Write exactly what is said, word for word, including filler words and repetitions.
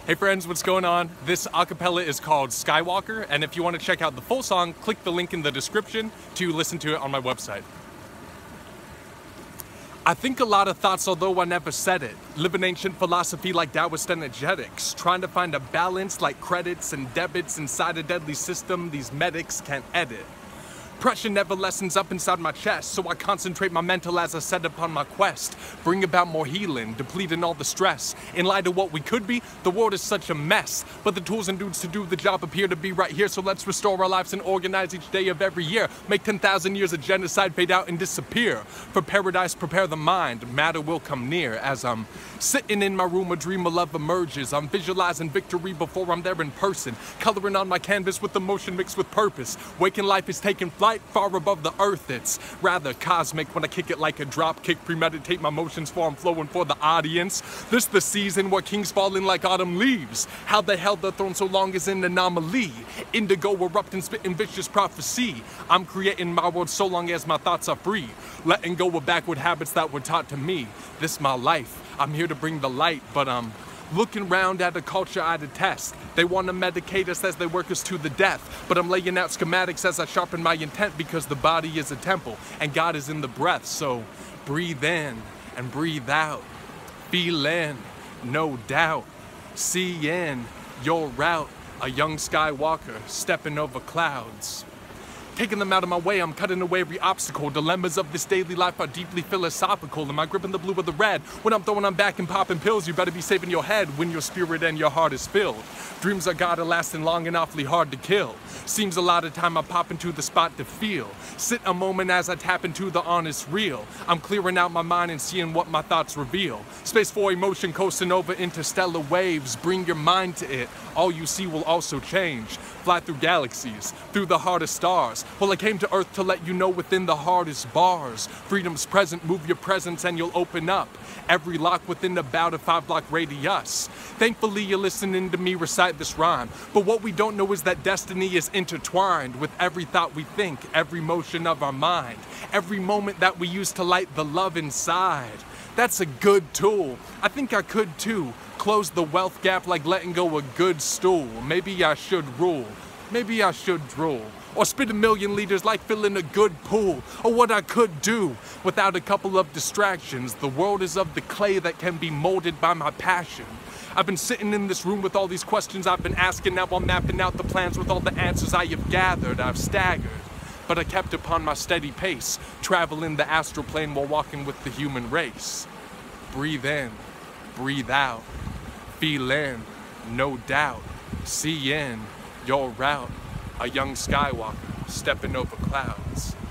Hey friends, what's going on? This acapella is called Skywalker, and if you want to check out the full song, click the link in the description to listen to it on my website. I think a lot of thoughts, although I never said it. Live an ancient philosophy like Taoist energetics, trying to find a balance like credits and debits inside a deadly system these medics can't edit. Pressure never lessens up inside my chest, so I concentrate my mental as I set upon my quest. Bring about more healing, depleting all the stress. In light of what we could be, the world is such a mess. But the tools and dudes to do the job appear to be right here, so let's restore our lives and organize each day of every year. Make ten thousand years of genocide fade out and disappear. For paradise, prepare the mind, matter will come near. As I'm sitting in my room, a dream of love emerges. I'm visualizing victory before I'm there in person. Coloring on my canvas with emotion mixed with purpose. Waking life is taking flight. Far above the earth, it's rather cosmic when I kick it like a drop kick, premeditate my motions for I'm flowing for the audience. This the season where kings falling like autumn leaves. How they held their throne so long is an anomaly. Indigo erupting, spitting vicious prophecy. I'm creating my world so long as my thoughts are free. Letting go of backward habits that were taught to me. This my life, I'm here to bring the light, but I'm looking round at a culture I detest. They want to medicate us as they work us to the death. But I'm laying out schematics as I sharpen my intent, because the body is a temple and God is in the breath. So breathe in and breathe out. Feel in, no doubt. See in your route. A young Skywalker stepping over clouds. Taking them out of my way, I'm cutting away every obstacle. Dilemmas of this daily life are deeply philosophical. Am I gripping the blue or the red? When I'm throwing them back and popping pills, you better be saving your head when your spirit and your heart is filled. Dreams are gotta lasting long and awfully hard to kill. Seems a lot of time I pop into the spot to feel. Sit a moment as I tap into the honest real. I'm clearing out my mind and seeing what my thoughts reveal. Space for emotion coasting over interstellar waves. Bring your mind to it. All you see will also change. Fly through galaxies, through the heart of stars. Well, I came to Earth to let you know within the hardest bars. Freedom's present, move your presence and you'll open up. Every lock within about a five block radius. Thankfully you're listening to me recite this rhyme. But what we don't know is that destiny is intertwined with every thought we think, every motion of our mind, every moment that we use to light the love inside. That's a good tool. I think I could too. Close the wealth gap like letting go a good stool. Maybe I should rule. Maybe I should drool. Or spit a million liters like filling a good pool. Or what I could do without a couple of distractions. The world is of the clay that can be molded by my passion. I've been sitting in this room with all these questions I've been asking. Now I'm mapping out the plans with all the answers I have gathered. I've staggered, but I kept upon my steady pace, traveling the astral plane while walking with the human race. Breathe in, breathe out, feel in, no doubt, see in your route. A young Skywalker stepping over clouds.